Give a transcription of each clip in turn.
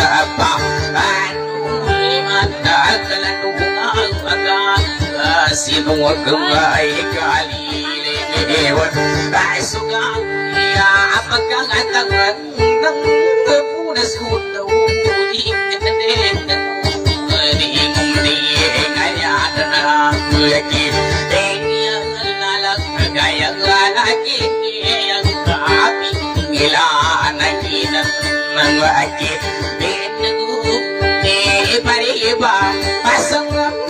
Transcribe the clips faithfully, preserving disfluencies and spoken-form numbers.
apa anu mata kalandungan akan sinung kembali kali lewat suka ya apakah tangan nang kepunas hudu di di di ngaya dan lagi yang lalak gaya lagi yang api gila lagi dan lagi betu di pariba pasang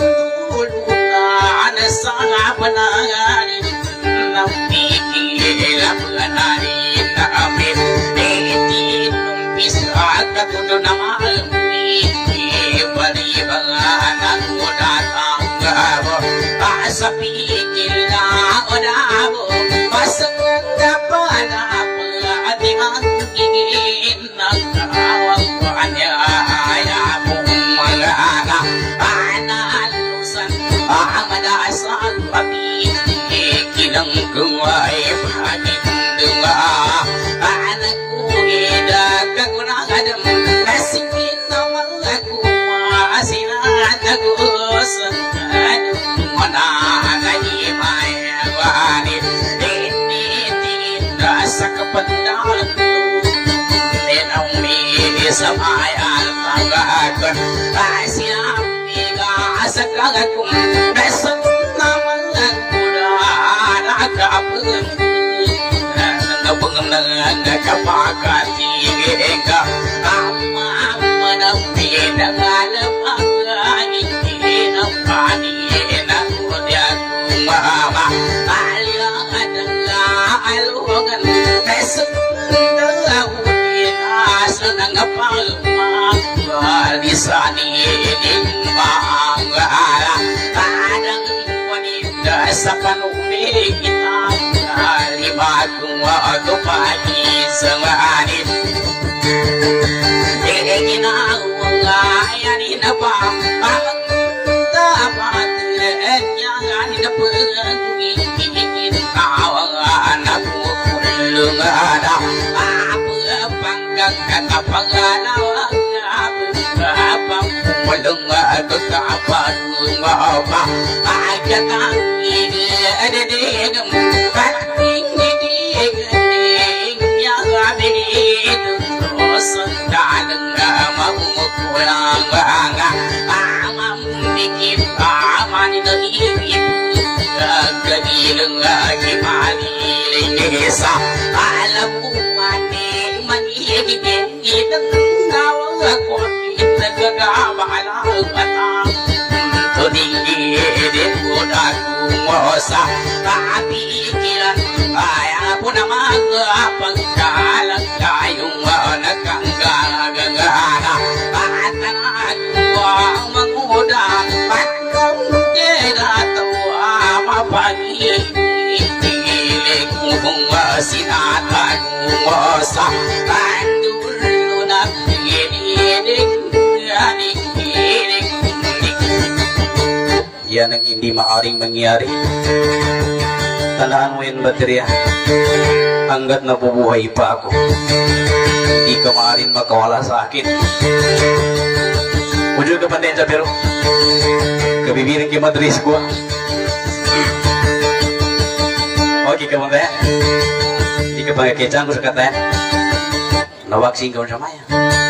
ana sangat penangani nabi gila penari kami beti numpis agak kudu nama mi bari banganan datang gabo asapi gila odabo pasang dapat apa ati mangin nakawang anya ayamu mangana analusan amada asal api kilang kuwai pagin dunga anakku ida kagunangan nasingin nawang aku asinatagus aduh mana ngayi maya wani ini tinda sakapandang nenami samayal pagakon asinami ka asakagakum nasang nawang aku dah nakapun pengenangan kapakati eka amma menampi dengan pagani napani nakudiaku mama alia adanga alungan kesendalau senang palma walisani nimbangala adang wanita sapanumi kita libatku waktu pagi semani ingin aku ngayani napa dapat jangan dapat ingin kau anakku belum ada apa panggang kata panggalau apa belum ada kapan apa aja kaki ada di Sendaleng mau pulang bangga amam bikin aman itu kegiling lagi mali desa alam umane mani gigit ngawang aku kita gagabala batang tu tinggi di kudaku mosa tapi kiran ayah pun nama apa kalang kayung nakangga-gagana atanaku menguda patong tidak ama pagi ilekung sinataku mosa pandulu yan ang hindi maaring mangyari. Tandaan mo yun, baterya, hanggat nabubuhay pa ako, hindi ka maaaring makawala sa akin. Mujud ka pandensya pero kabibirin ki madris ko. Okay ka mga kaya? Hindi ka pagkakechan ko sa kataya. Nawaksing ka sa maya.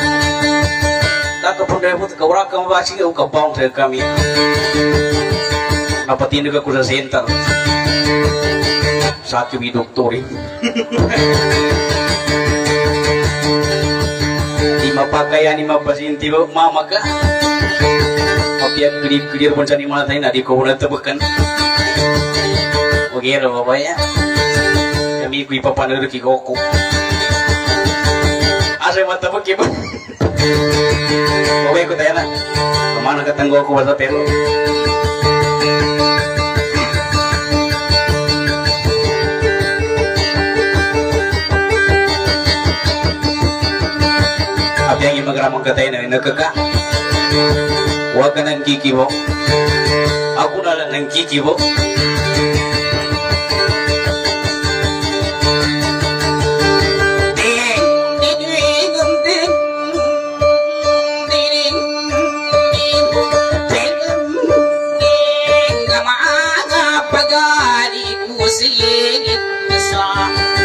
Taka pun repot kaurak ka mawaksing ka ukabang sa kami. Napatindig ako sa center. Sa aking doktori. Di mapakaya ni mapasinti mama ka. Mapiang kirim-kirim pun sa ni mga tayo na di ko muna tabakan. Huwag yan ang babaya. Kami ko ipapanalo ki Goku. Asa yung matabag iba. Babay ko tayo na. Kamana ka tanggo ko basta pero. Abi ang imagramang katay na nagkaka. Huwag ka nang kikibo. Ako na lang nang kikibo.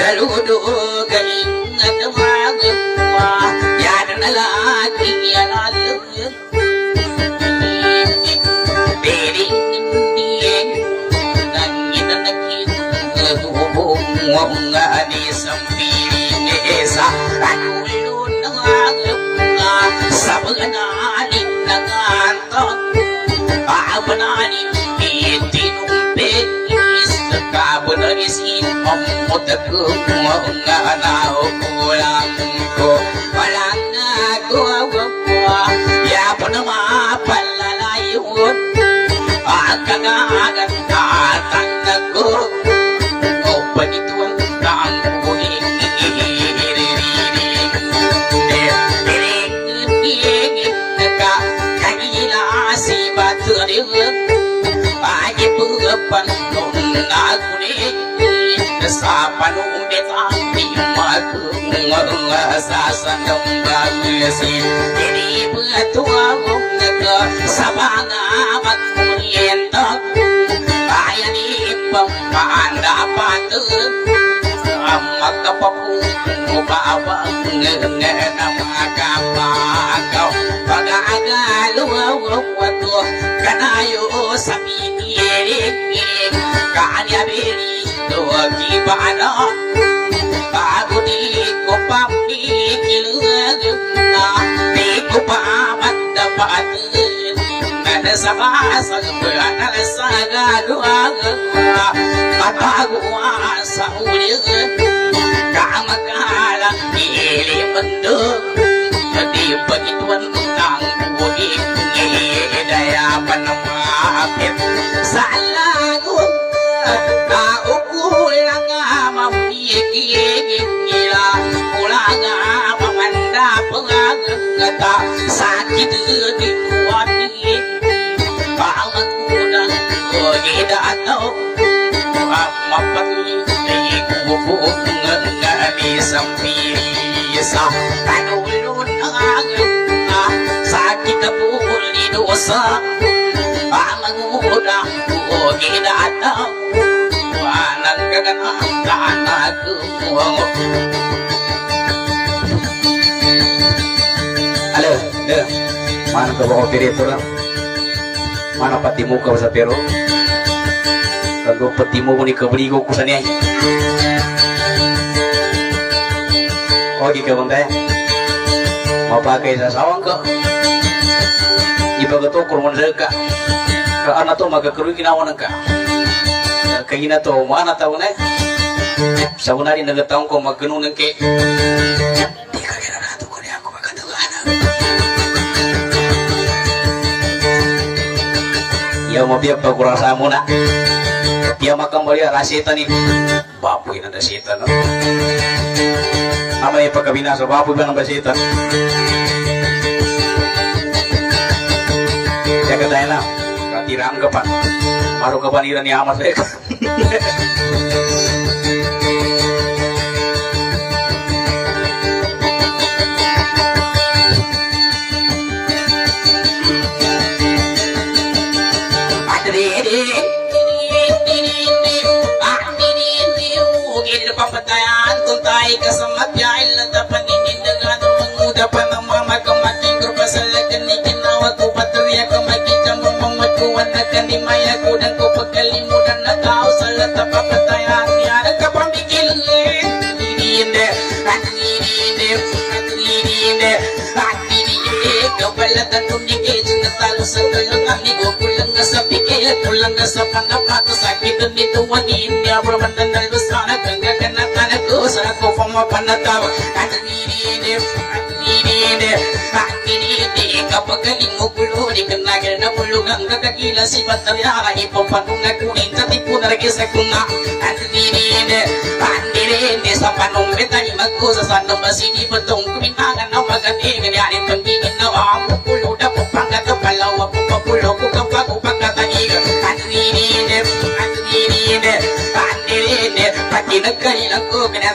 galudo gaingat magwa yan na lagi yan alam piling piling nangin nangin ngubong nga ni sampiling esa anulun nga sa mga nanin nangantok abananin itinumpit kabunarisin pamutagung mga anao kulang ko walang nagawa yapo na mapalalayot agagagan katang nago o panituang kaang kuling piring naka kanila si baturing ay pugapan sa panumbit ang timagong sa sandang bagasi hindi patuwag naga sa mga magmurientak kaya ni pangpaanda patag ang magkapapumubawag nga na mga kapagaw pag-aagaluwag wato kanayo sa pinirig kanya beri Dogi bana bago di ko pamikilug na di ko pamat dapat na sa basag na sa galuag matagawa sa ulig kamakalang ili mundo di pagituan ng buhig dayapan ng mapit sa lagot ukulang mamikiging nila ulang mamanda pangagata sakit di kuatin pangagudang kogidataw mapatuloy kububong ngani sampisa kanulun ang agata sakit puli dosa pangagudang kogidataw wanang kaganang kaanaku halo deh mana ke bawa operator mana patimu kau sa pero kalau patimu ni kebeli ko kusani ay ogi ka banda mau pakai sa sawang ka ibaga to kurman ka ka ana to magakaroy ginawa ka kagina to mana tahu na sa unari nagataon ko magganun ng ke di ka ginagato ko niya ako magkatagaan iya mabiyag pagkurasa mo na iya makambali rasita ni baboy na dasita no ama yung pagkabinasa baboy ba ng basita kaya ka tayo na katiraan ka pa baru kepaniran ni amat saya papatayan kung tayo kasamadyain na dapat ninindagan mengudapan ang mama kamating grupa sa lagan ni ginawa ko patuloy ako makita mo mamatuan na kanimaya ko dan ko pagkalimutan na tao sa lata papatayan niya nagkapamigil hindi at hindi at hindi at hindi kabalatan tumigil natalo sa talungan ni ko kulang na sa bigay kulang na sa panapato sakit nito wagin niya braman na nalusana sa ko fama panataw at nirine at nirine at nirine kapag galing mo pulo di ka nagil na pulugang kakakila si batarya ipapanong nakunin sa tipo na ragis na kuna at nirine at nirine sa panong betay magkusa sa nabasini batong kuminangan na magating ganyanin pagiging na amo pulo na po pangkatapalawa po papulo ko kapag upagkatanig at nirine at nirine at nirine pati nagkailang ko pinataman na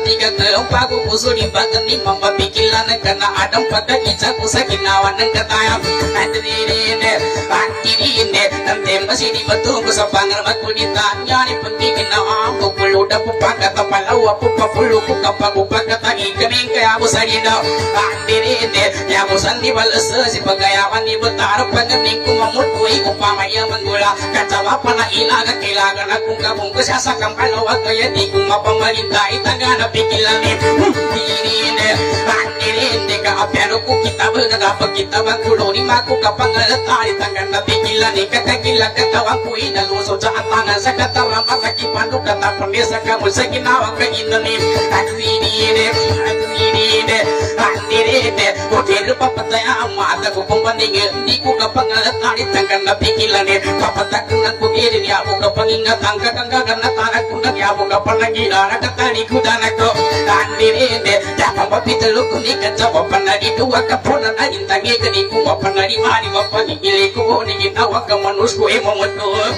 tiga keempat ku kusuri bagan ni mama pikilan kena adam pada ica ku sakinawan katayam andirine andirine nanti masih di betul ku sapangal makulita nyari pentingin na aku perlu dapat pakat palau aku perlu ku kapal ku pakat lagi kening kaya aku sarina andirine ya aku sandi balas si pagayawan ni betar pengening ku mamut ku iku pamaya menggula kacawa pana ilaga kilagan aku kabung kesasakam kalau aku ya di ku mapamarintah itangga na pikilan ni andirine andirine ka apero ku kita bernaga kita bangkulo ni maku kapangalatari tangga na pikilan ni kakakila katawang ku inalu so sa atangan sa katarama laki pandu kata pamesa kamu sa ginawang kainani andirine andirine andirine hotel papataya amata ko pambaningin di ko kapangalatari tangga na pikilan ni papatakunan ko irin ya mo kapangingat ang kakanggagan na tanak ko na ya mo kapanagila na katani ko danak ko andirine dapat mapitalo ko ni kacawa panari dua kapunan na intangi kani ko mapanari mani mapanigili ko ni ginawa ka manus ko emo mo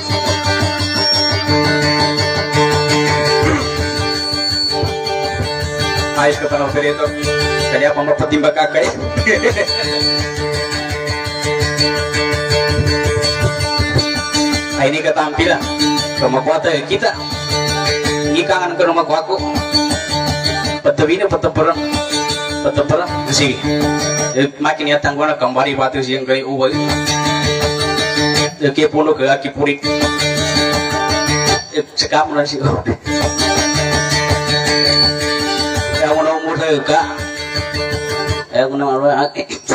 ayos ka pa ng operito kaya pa mapatimbag ka kayo ay ini katampilan kamakuata kita ikangan ka ng makuako patawin na pataparang pataparang sige makin yatang ko na kambari batu siyang kaya uwag kaya puno ka akipurik sekap mo lang siya kaya ko na umurta ka kaya ko na marunong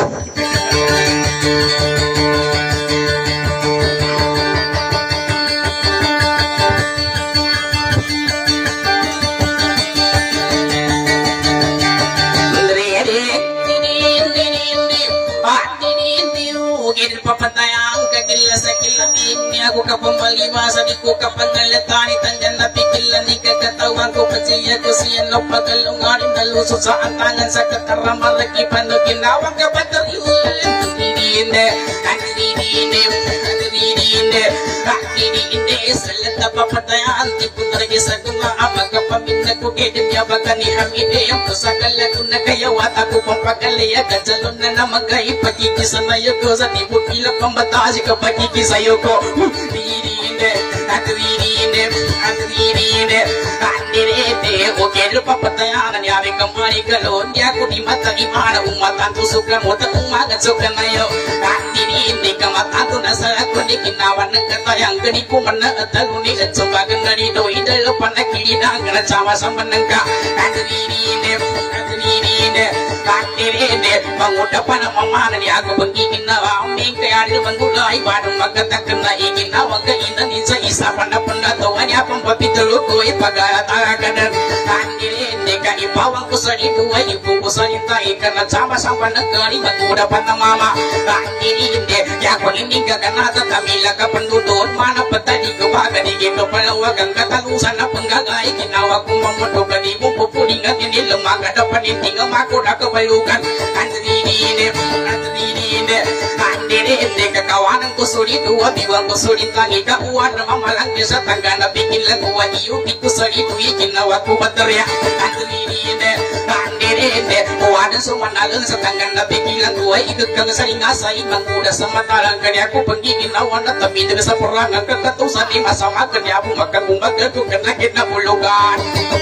papatayang kagila sa kilangin ni ako kapambaliwa sa di ko kapangalatani tandyan na pikilan ni kagatawan ko pasiya ko siya no pagalungarin na lusot sa antangan sa katarama lagi pano ginawang kapatariyun andirine andirine andirine andirine salata papatayang di ko naragi sa kumaabag kapaminta ko edem yabagan ni hamide yung kusakala ko na kayawat ako pampagalaya kajalon na na magay pagkikisa na yun ko sa tibot ila pambatasi ka pagkikisayo ko andirine andirine andirine andirine o kero papatayangan yabi kamari kalon di ako di mata imana umatan tusuk mo ta umagat suka na yo andirine kamatan to na sa ako ni kinawan ng katayang gani ko man na ataluni at sumbagan na dito idalo panakilina ang sama-sama ng ka andirine andirine andirine pangudapan ang mamana ni ako pagiging na aming kaya rin manggulay badong magkatakan na iginawa kainanin sa isa panapanatawan niya pang papitulo ko ipag-ataganan andirine ka ibawang ko sa dito ay ibong ko sa nita ikan at sama-sama nagkari magkudapan ng mama andirine kaya kung hindi ka ganata tamila ka pandudon manapatali ko ba ganigin ko palawag ang katalusan na panggagay ginawa kong mamuto kanibong pupuling at hindi lumagadapan hindi nga makuda kabalukan andirine andirine andirine kakawanan ko surito abiwang ko surito ang ikauwan na mamalang sa tangga na bigil lang ko ayubi ko surito ikinawa ko baterya andirine andirine uwanan sumanalang sa tangga na bigil lang ko ay ikagkang sa ingasa imangkuda sa matalang kanya ko pagiginawan at tabidag sa purangan kakatusan ni masama kanya po magkabumagal ko kanakit na bulugan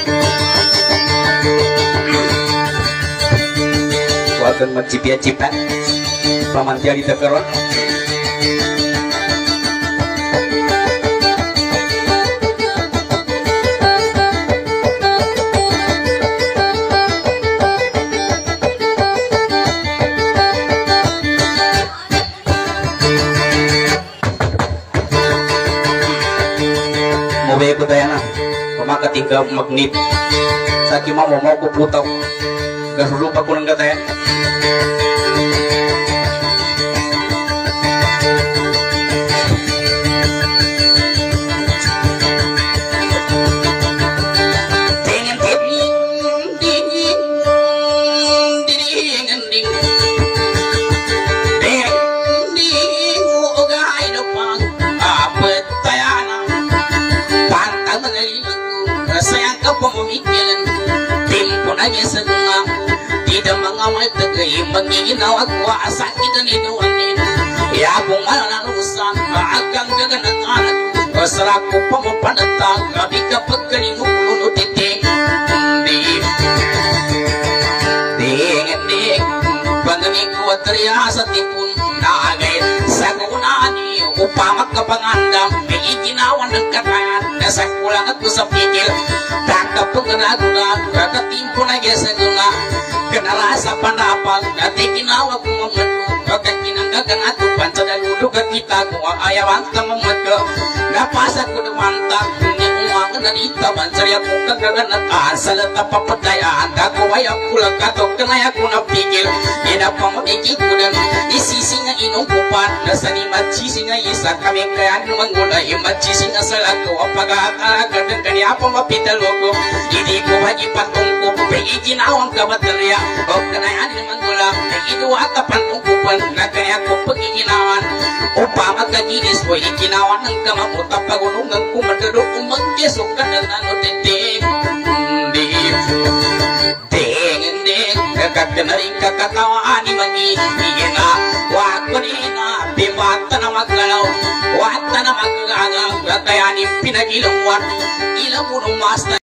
wakan magcipiat-cipat pamantia di tekeron mobe ko tayo na pamakatingga magnit sa kima mo mo ko putaw gasulupa ko ng gataya pamikilan mga may tagay magiginaw at wasakit na nito anin ya kung malarusan maagang gaganatan masarap ko pa mo panatag di kapag kanino puno titik di ding pangangin ko at riya sa tipon nagay sa kunani upamag kapangandam may iginawan ng kakayan nasa kulang at sa pikil takapag naguna kakatimpo na gesa guna kenarasa panapag dati ginawa ko mamadu kapag kinanggagan at upan sa daludo kita ko ayawan ka mamadu napasa ko dumantag umangan na dita bansarya ko kagagan at asal at papatayaan kako ay akulang katok kanaya ko napigil inapamagigit ko dan isisi nga inong kupan nasa ni matsisi nga isa kami kaya naman mula yung matsisi nga salago ang pag-aakalagan ng kanya pamapitalogo hindi ko hagipatungkop may iginawang kabaterya o kanayaan naman mula may inuwata pantungkupan na kanya ko pag-iginawan upang magkaginis mo iginawan ng kamamuta pagunungan kumandaro umagkesok ka na nanotitig hindi kaganaring kakatawaan ni magiging na wag ko nina bimata na maggalaw wata na maggagaw kaya ni pinagilawan ilang mo ng mas